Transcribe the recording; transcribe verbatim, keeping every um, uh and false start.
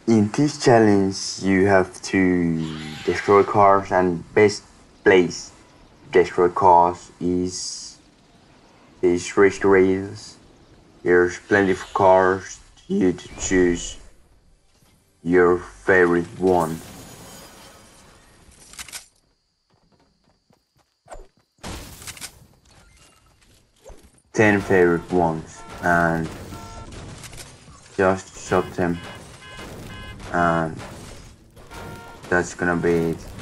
In this challenge, you have to destroy cars, and best place to destroy cars is these race rails. There's plenty of cars for you to choose your favorite one. Ten favorite ones, and just shop them, and that's gonna be it.